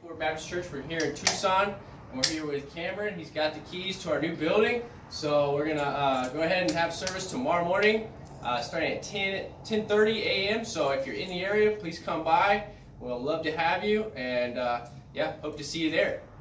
FWBC Baptist Church. We're here in Tucson, and we're here with Cameron. He's got the keys to our new building. So we're gonna go ahead and have service tomorrow morning, starting at 10:30 a.m. So if you're in the area, please come by. We'll love to have you, and yeah, hope to see you there.